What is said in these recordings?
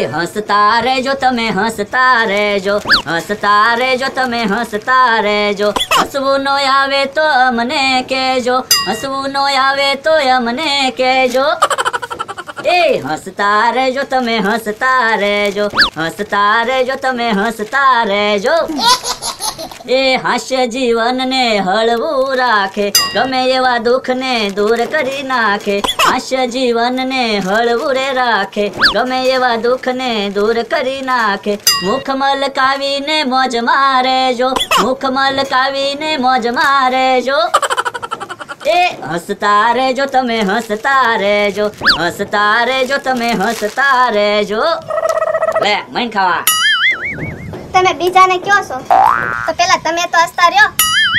હસતા રહેજો તમે હસતા રહેજો, હસતા રહેજો તમે હસતા રહેજો, હસવું નો આવે તો અમને કહેજો, હસવું નો આવે તો અમને કહેજો. એ હસતા રહેજો તમે હસતા રહેજો, હસતા રહેજો તમે હસતા રહેજો. એ હાસ્ય જીવનને હળવું રાખે, ગમે એવા દુઃખને દૂર કરી નાખે. હાસ્ય જીવનને હળવું રે રાખે, ગમે એવા દુઃખને દૂર કરી નાખે. મુખ મલકાવીને મોજ મારેજો, મુખ મલકાવીને મોજ મારેજો. એ હસતા રહેજો તમે હસતા રહેજો, હસતા રહેજો તમે હસતા રહેજો. લે મૈન ખાવા. તમે બીજાને કયો છો તો પેલા તમે તો હસતા રહ્યો.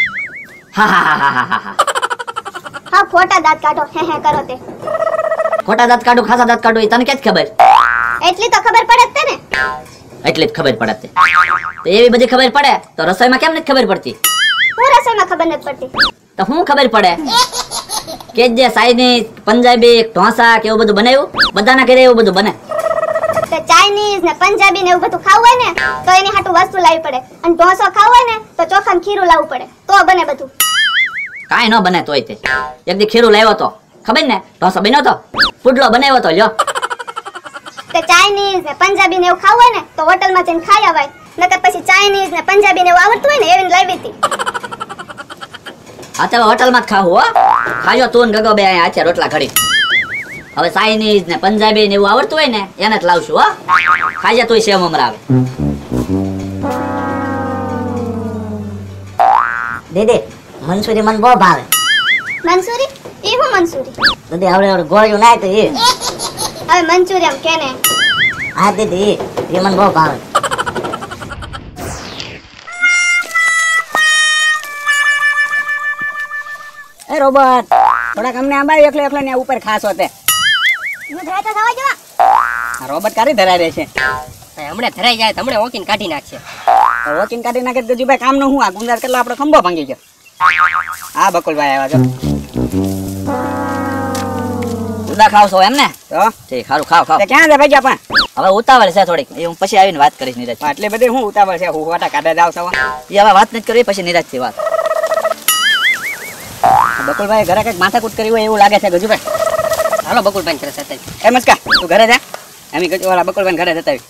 હા ખોટા દાંત કાઢો હે હે કરો તે. ખોટા દાંત કાઢું ખાસા દાંત કાઢું એ તને ક્યાં ખબર? એટલી તો ખબર પડે જ તે ને. એટલી જ ખબર પડે તે. તો એવી બધી ખબર પડે તો રસોઈમાં કેમ નથી ખબર પડતી? હું રસોઈમાં ખબર નથી પડતી તો હું ખબર પડે કે જે ચાઇનીઝ પંજાબી ઢોસા કે એવું બધું બનાવ્યું બધાના ઘરે એવું બધું બને. તો ચાઇનીઝ ને પંજાબી ને એવું બધું ખાવું હોય ને તો એની હાટુ વસ્તુ લાવવી પડે, અને ઢોસો ખાવું હોય ને તો ચોખા ને ખીરું લાવવું પડે તો બને બધું. કાંઈ ન બને તોય તે એક દી ખીરું લાવ્યો તો ખબર ને ઢોસો બન્યો તો પુડલો બનાવ્યો તો લ્યો. તો ચાઇનીઝ ને પંજાબી ને એવું ખાવું હોય ને તો હોટલમાં જઈને ખાઈ આવાય, નકર પછી ચાઇનીઝ ને પંજાબી ને એવું આવડતું હોય ને એવી લાવી હતી. હા તો હોટલમાં જ ખાવું હો. ખાજો તું ને ગગો બે અહીંયા હાથે રોટલા ઘડી. હવે ચાઇનીઝ ને પંજાબી ને એવું આવડતું હોય ને એને જ લાવશું હો. ખાજે તોય સેવ મમરાવે. દીદી મંચુરી મને બહુ ભાવે. મંચુરી? એ હું મંચુરી? દીદી આવડે ગોળ્યું નાય તો એ. હવે મંચુરિયમ કેને? હા દીદી એ મને બહુ ભાવે. એ રોબર્ટ થોડાક અમને આંબા એકલો એકલો ને ઉપર ખાસો તે. હું ધરાતા થવા જવા. આ રોબર્ટ કારી ધરાઈ રહે છે. હમણે ધરાઈ જાય હમણે વોકિંગ કાઢી નાખશે. વોકિંગ કાઢી નાખે તો ભાઈ કામ નો હું આ ગુંજાર કેટલા આપણો ખંભો ભાંગી ગયો. હા બકુલભાઈ આવ્યા છો. જુદા ખાવશો એમ ને? તો ઠીક સારું ખાવ ખાવ. ક્યાં છે ભાઈ પણ? હવે ઉતાવળ છે થોડીક એ હું પછી આવીને વાત કરીશ નીરજ. એટલે બધી હું ઉતાવળ છે હું વાટા કાઢે જાવ છો. એ હવે વાત નથી કરવી પછી નીરજ થી વાત. બકુલભાઈ ઘરે કઈક માથાકૂટ કરી હોય એવું લાગે છે ગજુભાઈ. હાલો બકુલભાઈ ઘરે સાથે. એ મસ્કા તું ઘરે જા. એમ ગજુવાળા બકુલભાઈ ઘરે જતા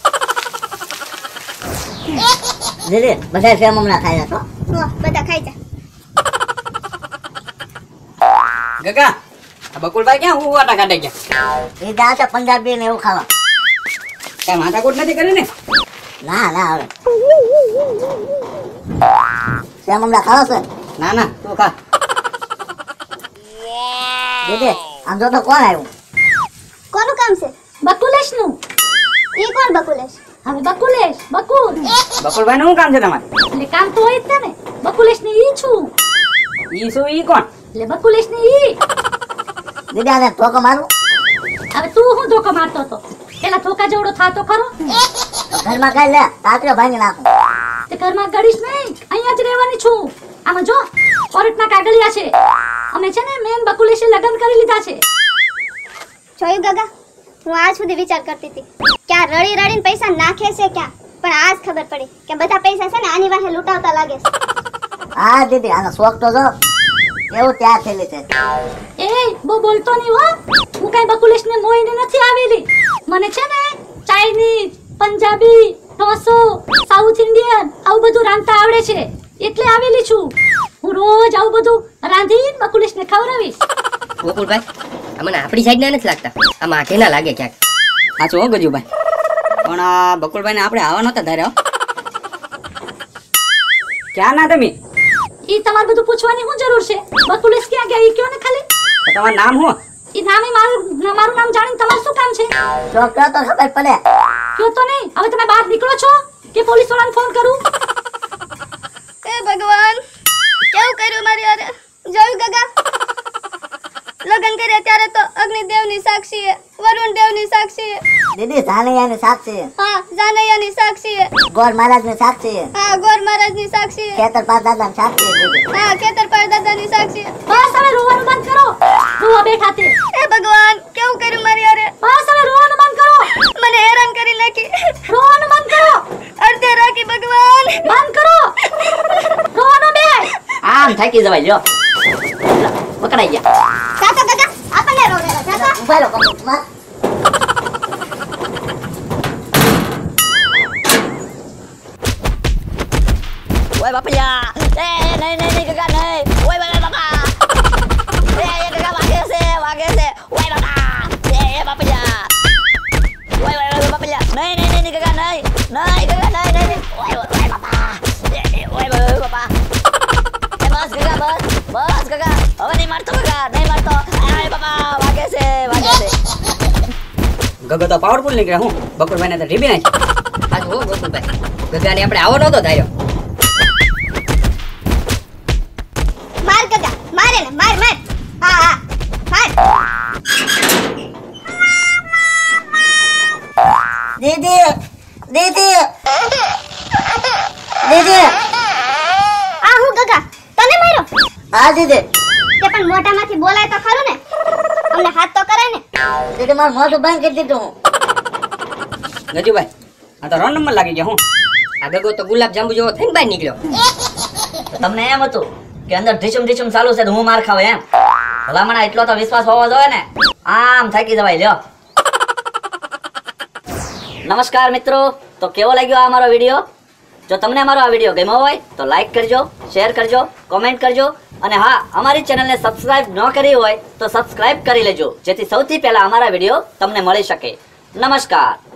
દીદી બધા સેવ મમરા ખાઈ છો? બધા ખાઈ જા. ગગા આ બકુલભાઈ ક્યાં હું વાટા કાઢે ગયા? એ જા છે પંજાબી ને એવું ખાવા. કઈ માથાકૂટ નથી કરી ને? ના ના હવે સેવ મમરા ખાવા છે? ના ના તું ખા. દીદી આમ જો તો કોણ આવ્યું? કોનું કામ છે? બકુલેશ નું. ઈ કોણ બકુલેશ? હવે બકુલેશ બકુલ બકુલભાઈ નું શું કામ છે તમારે? એટલે કામ તો હોય જ ને. બકુલેશ ની ઈ છું. ઈ શું ઈ કોણ? એટલે બકુલેશ ની ઈ. દીદી આને ધોકો મારું? હવે તું હું ધોકો મારતો હતો? પેલા ધોકા જેવડો થાતો ખરો? તો ઘરમાં કઈ લે તાત્યો ભાંગી નાખું. તે ઘરમાં ગડીશ નહીં, અહીંયા જ રહેવાની છું. આમાં જો કોર્ટના કાગળિયા છે. અમે છે ને મેન બકુલેશે લગ્ન કરી લીધા છે. જોયું ગગા, હું આજ સુધી વિચાર કરતી હતી કે આ રડી રડીને પૈસા નાખે છે ક્યાં, પણ આજ ખબર પડી કે બધા પૈસા છે ને આની વાહે લૂંટાવતા લાગે છે. હા દીદી આનો શોખ તો જો એવું ત્યાં થયેલી છે. એ બહુ બોલતો નહીં હો. હું કઈ બકુલેશને મોઈને નથી આવેલી. મને છે ને ચાઇનીઝ પંજાબી ઢોસો સાઉથ ઇન્ડિયન આવું બધું રાંધતા આવડે છે એટલે આવેલી છું. હું રોજ આવું બધું રાંધીને બકુલેશને ખવડાવીશ. ગોકુલભાઈ મને આપણી સાઈડ ના નથી લાગતા, આમાં આખે ના લાગે ક્યાંક. સાચું હો ગજુભાઈ. પણ આ બકુલભાઈ ને આપણે આવા નતા ધાર્યા. ક્યાં ના તમે? ઈ તમારે બધું પૂછવાની શું જરૂર છે? બકુલેશ ક્યાં ગયા ઈ કયો ને ખાલી. તમારું નામ શું? ઈ નામે મારું નામ જાણીને તમારે શું કામ છે? જો કયો તો ખબર પડે. કયો તો નહીં. હવે તમે બહાર નીકળો છો કે પોલીસ વાળાને ફોન કરું? એ ભગવાન, કેવું કર્યું મારી યારે? જોયું ગગા, લગન કર્યા ત્યારે તો અગ્નિદેવની સાક્ષી હે, વરુણદેવની સાક્ષી હે, દીદી ધાનૈયાની સાક્ષી, હા જાનૈયાની સાક્ષી હે, ગોર મહારાજની સાક્ષી, હા ગોર મહારાજની સાક્ષી હે, ખેતરપાળ દાદાની સાક્ષી દીદી. હા ખેતરપાળ દાદાની સાક્ષી હે. બસ હવે રોવાનું બંધ કરો. રોવા બેઠા તે. એ ભગવાન, કેવું કર્યું મારી યારે? બસ હવે રોવાનું બંધ કરો. મને હેરાન કરી નાખી. થાકી જવાય લ્યો પકડાઈ ગયા જાતો કાકા આપણને રોકેલો જાતો ઉભા રહો કમર ઓય બાપલિયા એ નહીં કાકા નહીં ઓય બાપા એ કાકા વાગે છે ઓય બાપા એ બાપલિયા ઓય બાપલિયા નહીં કાકા નહીં કાકા નહીં ઓય બાપા ઓય બાપા એ બસ કાકા બસ કાકા હવે નહીં મારતો કાકા નહીં મારતો ઓય બાપા વાગે છે ગગો તો પાવરફુલ નીકળ્યા હું બકુરભાઈને તો રીબી નાખી પાછું હો ગોકુલભાઈ ગગાને આપણે આવો નહોતો ધાર્યો માર કાકા મારે ને માર હા માર દીદી દીદી દીદી આ હું કાકા તને માર્યો હા દીદી તે પણ મોઢામાંથી બોલાય તો ખરું ને અમને હાથ તો કરાય ને દીદી મારું મોઢું બંધ કરી દીધું હું ગજુભાઈ આ તો રોંગ નંબર લાગી ગયા હું આ ગગો તો ગુલાબ જાંબુ જેવો થઈને બહાર નીકળ્યો તો તમને એમ હતું કે અંદર ઢીચુમ ચાલુ છે તો હું માર ખાવ એમ ભલામણ એટલો તો વિશ્વાસ હોવો જોઈએ ને આમ થાકી જવાય લ્યો નમસ્કાર મિત્રો તો કેવો લાગ્યો આ અમારો વિડીયો જો તમને અમારો આ વિડીયો ગમ્યો હોય તો લાઈક કરજો શેર કરજો કોમેન્ટ કરજો અને હા અમારી ચેનલને સબસ્ક્રાઇબ ન કરી હોય તો સબસ્ક્રાઇબ કરી લેજો જેથી સૌથી પહેલા અમારા વિડીયો તમને મળી શકે નમસ્કાર